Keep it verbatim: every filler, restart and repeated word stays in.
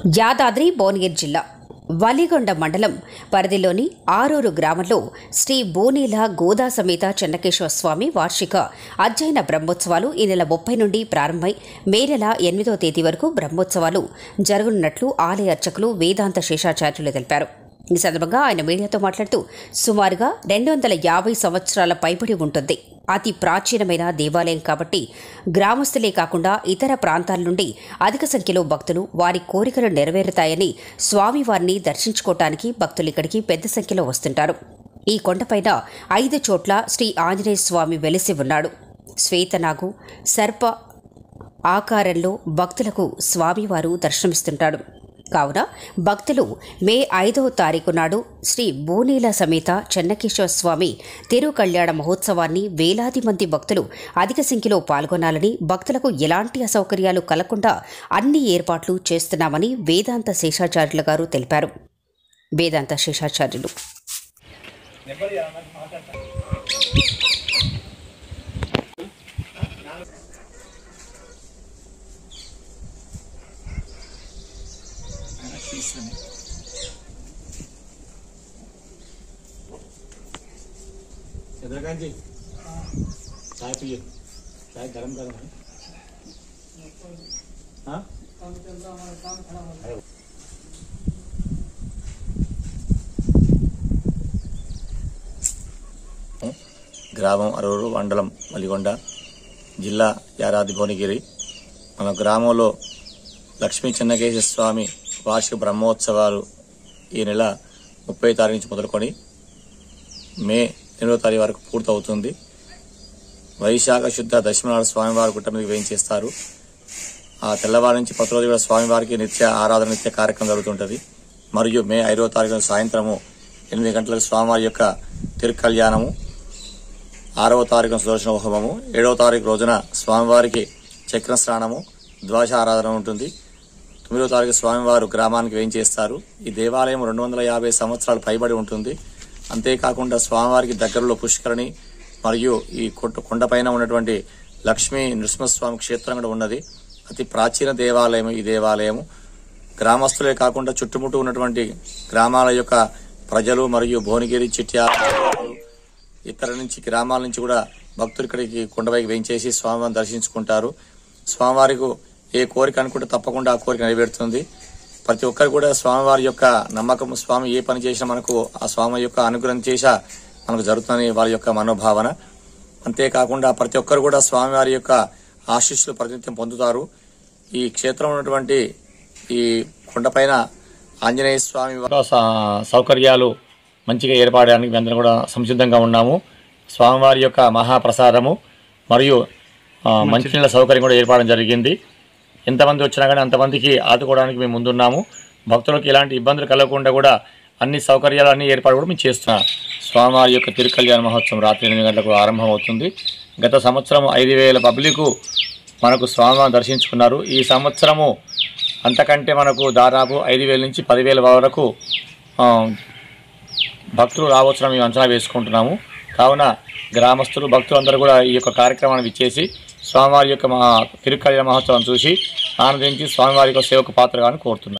యాదాద్రి భువనగిరి జిల్లా వలిగొండ మండలం పరిధిలోని ఆరూరు గ్రామంలో శ్రీ బోనీల గోదా సమేత చెన్నకేశ్వర స్వామి వార్షిక అధ్యయన బ్రహ్మోత్సవాలు ఈ నెల ముప్పై నుండి ప్రారంభమై మే నెల ఎనిమిదో తేదీ వరకు బ్రహ్మోత్సవాలు జరగనున్నట్లు ఆలయ అర్చకులు వేదాంత శేషాచార్యులు తెలిపారు. ఈ సందర్భంగా ఆయన మీడియాతో మాట్లాడుతూ సుమారుగా రెండు వందల యాభై సంవత్సరాల పైబడి ఉంటుంది. అతి ప్రాచీనమైన దేవాలయం కాబట్టి గ్రామస్తులే కాకుండా ఇతర ప్రాంతాల నుండి అధిక సంఖ్యలో భక్తులు వారి కోరికలు నెరవేరుతాయని స్వామివారిని దర్శించుకోవటానికి భక్తులు ఇక్కడికి పెద్ద సంఖ్యలో వస్తుంటారు. ఈ కొండపైన ఐదు చోట్ల శ్రీ ఆంజనేయ స్వామి వెలిసి ఉన్నాడు. శ్వేతనాగు సర్ప ఆకారంలో భక్తులకు స్వామివారు దర్శనమిస్తుంటాడు. కావున భక్తులు మే ఐదవ తారీఖు నాడు శ్రీ బోనీల సమేత చెన్నకేశ్వర స్వామి తిరు కళ్యాణ మహోత్సవాన్ని వేలాది మంది భక్తులు అధిక సంఖ్యలో పాల్గొనాలని, భక్తులకు ఎలాంటి అసౌకర్యాలు కలగకుండా అన్ని ఏర్పాట్లు చేస్తున్నామని వేదాంత శేషాచార్యులు గారు తెలిపారు. వేదాంత శేషాచార్యులు चंद्रकांत जी चाय पिए, चाय गरम गरम है। हाँ గ్రామం అరూరు మండలం వలిగొండ జిల్లా యాదాద్రి భువనగిరి. మన గ్రామంలో లక్ష్మీ చెన్నకేశ్వర స్వామి వార్షిక బ్రహ్మోత్సవాలు ఈ నెల ముప్పై తారీఖు నుంచి మొదలుకొని మే ఎనిమిదో తారీఖు వరకు పూర్తవుతుంది. వైశాఖ శుద్ధ దశమి నాడు స్వామివారి గుట్ట మీద వేయించేస్తారు. ఆ తెల్లవారి నుంచి పది రోజుల స్వామివారికి నిత్య ఆరాధన నిత్య కార్యక్రమం జరుగుతుంటుంది. మరియు మే ఐదవ తారీఖు సాయంత్రము ఎనిమిది గంటలకు స్వామివారి యొక్క తిరుకల్యాణము, ఆరవ తారీఖున సుదర్శన హోమము, ఏడవ తారీఖు రోజున స్వామివారికి చక్ర స్నానము, ద్వాదశ ఆరాధన ఉంటుంది. తొమ్మిదవ తారీఖు స్వామివారు గ్రామానికి వేయించేస్తారు. ఈ దేవాలయం రెండు వందల యాభై సంవత్సరాలు పైబడి ఉంటుంది. అంతేకాకుండా స్వామివారికి దగ్గరలో పుష్కరిణి మరియు ఈ కొండపైన ఉన్నటువంటి లక్ష్మీ నృసింహస్వామి క్షేత్రం కూడా ఉన్నది. అతి ప్రాచీన దేవాలయం ఈ దేవాలయం. గ్రామస్తులే కాకుండా చుట్టుముట్టు ఉన్నటువంటి గ్రామాల యొక్క ప్రజలు మరియు భువనగిరి, చిట్యాల, ఇతర నుంచి గ్రామాల నుంచి కూడా భక్తులు ఇక్కడికి కొండపైకి వేయించేసి స్వామివారిని దర్శించుకుంటారు. స్వామివారికి ఏ కోరిక అనుకుంటే తప్పకుండా ఆ కోరిక నెరవేరుతుంది. ప్రతి ఒక్కరు కూడా స్వామివారి యొక్క నమ్మకం, స్వామి ఏ పని చేసినా మనకు ఆ స్వామి యొక్క అనుగ్రహం చేసా మనకు జరుగుతుందని వారి యొక్క మనోభావన. అంతేకాకుండా ప్రతి ఒక్కరు కూడా స్వామివారి యొక్క ఆశీస్సులు ప్రతినిత్యం పొందుతారు. ఈ క్షేత్రం ఉన్నటువంటి ఈ కొండపైన ఆంజనేయ స్వామి సౌకర్యాలు మంచిగా ఏర్పడడానికి అందరం కూడా సంసిద్ధంగా ఉన్నాము. స్వామివారి యొక్క మహాప్రసాదము మరియు మంచినీళ్ళ సౌకర్యం కూడా ఏర్పడడం జరిగింది. ఎంతమంది వచ్చినా కానీ అంతమందికి ఆదుకోవడానికి మేము ముందున్నాము. భక్తులకు ఎలాంటి ఇబ్బందులు కలగకుండా కూడా అన్ని సౌకర్యాలు అన్ని ఏర్పాటు కూడా మేము చేస్తున్నాం. స్వామివారి యొక్క తిరుకల్యాణ మహోత్సవం రాత్రి ఎనిమిది గంటలకు ఆరంభం అవుతుంది. గత సంవత్సరం ఐదు వేల పబ్లికు మనకు స్వామివారిని దర్శించుకున్నారు. ఈ సంవత్సరము అంతకంటే మనకు దాదాపు ఐదు వేల నుంచి పదివేల వరకు భక్తులు రావచ్చున మేము అంచనా వేసుకుంటున్నాము. కావున గ్రామస్తులు భక్తులు అందరూ కూడా ఈ యొక్క కార్యక్రమాన్ని ఇచ్చేసి స్వామివారి యొక్క తిరుకల్యాణ మహోత్సవం చూసి ఆనందించి స్వామివారి యొక్క సేవకు పాత్రగా కోరుతున్నారు.